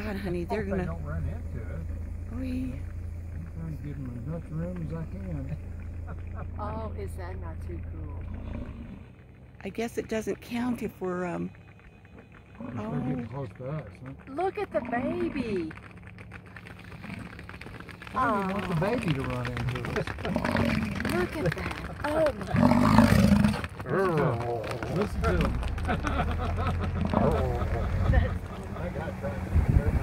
God, honey, they're Hope gonna. they don't run into it. Oh, yeah. I'm trying to give them as much room as I can. Oh, is that not too cool? I guess it doesn't count if we're If they're getting close to us, huh? Look at the baby. I don't even want the baby to run into us. Look at that. Oh my. Listen to them. That's